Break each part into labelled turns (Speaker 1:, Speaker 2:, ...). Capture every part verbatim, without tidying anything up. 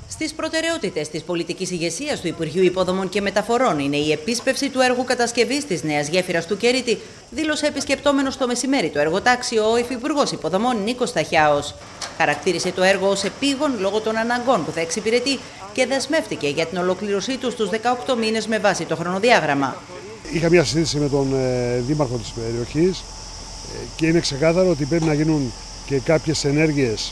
Speaker 1: Στις προτεραιότητες της πολιτικής ηγεσίας του Υπουργείου Υποδομών και Μεταφορών είναι η επίσπευση του έργου κατασκευής της νέας γέφυρας του Κερίτη, δήλωσε επισκεπτόμενος το μεσημέρι το εργοτάξιο ο Υφυπουργός Υποδομών Νίκος Σταχιάος. Χαρακτήρισε το έργο ως επίγον λόγω των αναγκών που θα εξυπηρετεί και δεσμεύτηκε για την ολοκλήρωσή του στους δεκαοκτώ μήνες με βάση το χρονοδιάγραμμα.
Speaker 2: Είχα μια συζήτηση με τον ε, Δήμαρχο της περιοχής ε, και είναι ξεκάθαρο ότι πρέπει να γίνουν και κάποιες ενέργειες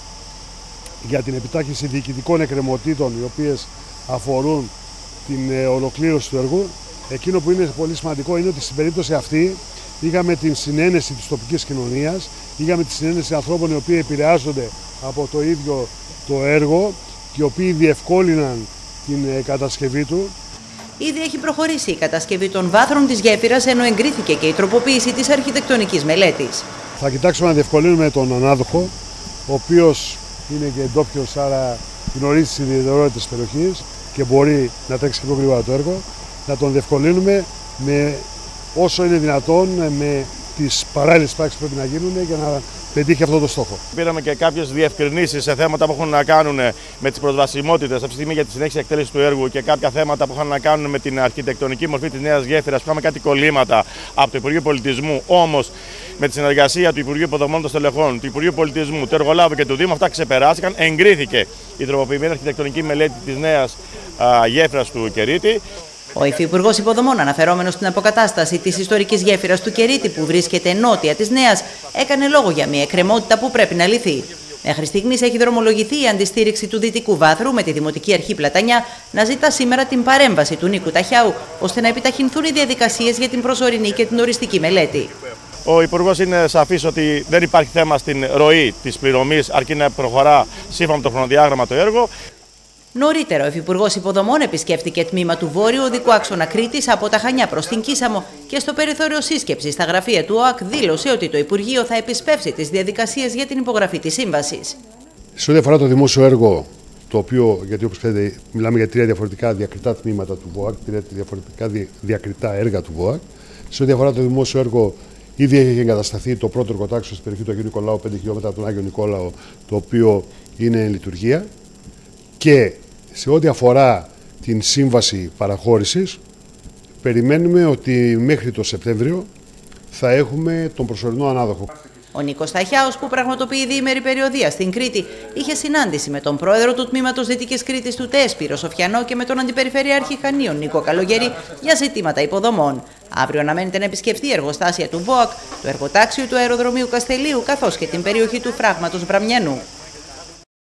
Speaker 2: για την επιτάχυνση διοικητικών εκκρεμωτήτων οι οποίες αφορούν την ε, ολοκλήρωση του έργου. Εκείνο που είναι πολύ σημαντικό είναι ότι στην περίπτωση αυτή είχαμε την συνένεση της τοπικής κοινωνίας, είχαμε τη συνένεση ανθρώπων οι οποίοι επηρεάζονται από το ίδιο το έργο και οι οποίοι διευκόλυναν την ε, κατασκευή του.
Speaker 1: Ήδη έχει προχωρήσει η κατασκευή των βάθρων της γέφυρας, ενώ εγκρίθηκε και η τροποποίηση της αρχιτεκτονικής μελέτης.
Speaker 2: Θα κοιτάξουμε να διευκολύνουμε τον ανάδοχο, ο οποίος είναι και ντόπιος, άρα γνωρίζει τις ιδιαιτερότητες της περιοχής και μπορεί να τρέξει πιο γρήγορα το έργο, να τον διευκολύνουμε με όσο είναι δυνατόν, με τις παράλληλες πράξεις που πρέπει να γίνουν για να πετύχει αυτό το στόχο.
Speaker 3: Πήραμε και κάποιες διευκρινήσεις σε θέματα που έχουν να κάνουν με τις προσβασιμότητες αυτή τη στιγμή για τη συνέχιση εκτέλεση του έργου και κάποια θέματα που είχαν να κάνουν με την αρχιτεκτονική μορφή της νέας γέφυρας. Είχαμε κάτι κολλήματα από το Υπουργείο Πολιτισμού. Όμως, με τη συνεργασία του Υπουργείου Υποδομών των Στελεχών, του Υπουργείου Πολιτισμού, του Εργολάβου και του Δήμου, αυτά ξεπεράστηκαν. Εγκρίθηκε η τροποποιημένη αρχιτεκτονική μελέτη της νέας γέφυρας του Κερίτη.
Speaker 1: Ο Υφυπουργός Υποδομών, αναφερόμενος στην αποκατάσταση της ιστορικής γέφυρας του Κερίτη που βρίσκεται νότια της Νέας, έκανε λόγο για μια εκκρεμότητα που πρέπει να λυθεί. Μέχρι στιγμής έχει δρομολογηθεί η αντιστήριξη του Δυτικού Βάθρου με τη Δημοτική Αρχή Πλατανιά να ζητά σήμερα την παρέμβαση του Νίκου Ταχιάου, ώστε να επιταχυνθούν οι διαδικασίες για την προσωρινή και την οριστική μελέτη.
Speaker 3: Ο Υπουργός είναι σαφής ότι δεν υπάρχει θέμα στην ροή της πληρωμής, αρκεί να προχωρά σύμφωνα με το χρονοδιάγραμμα το έργο.
Speaker 1: Νωρίτερα, ο Υφυπουργός Υποδομών επισκέφτηκε τμήμα του Βόρειου Οδικού Άξονα Κρήτης από τα Χανιά προς την Κίσαμο και στο περιθώριο σύσκεψης στα γραφεία του ΟΑΚ δήλωσε ότι το Υπουργείο θα επισπεύσει τις διαδικασίες για την υπογραφή της σύμβασης.
Speaker 2: Σε ό,τι αφορά το δημόσιο έργο, το οποίο, γιατί όπως ξέρετε, μιλάμε για τρία διαφορετικά διακριτά τμήματα του ΒΟΑΚ, τρία διαφορετικά διακριτά έργα του ΒΟΑΚ. Σε ό,τι αφορά το δημόσιο έργο, ήδη έχει εγκατασταθεί το πρώτο εργοτάξιο στην περιοχή του Αγίου Νικολάου, πέντε χιλιόμετρα από τον Άγιο Νικόλαο, το οποίο είναι εν λειτουργία. Και σε ό,τι αφορά την σύμβαση παραχώρησης, περιμένουμε ότι μέχρι το Σεπτέμβριο θα έχουμε τον προσωρινό ανάδοχο.
Speaker 1: Ο Νίκος Σταχιάος, που πραγματοποιεί διήμερη περιοδεία στην Κρήτη, είχε συνάντηση με τον πρόεδρο του Τμήματος Δυτικής Κρήτης του ΤΕΣ, Σπύρο Σοφιανό, και με τον Αντιπεριφερειάρχη Χανίων, Νίκο Καλογέρη, για ζητήματα υποδομών. Αύριο αναμένεται να επισκεφθεί εργοστάσια του ΒΟΑΚ, το εργοτάξιο του αεροδρομίου Καστελίου, καθώς και την περιοχή του Φράγματος Βραμιανού.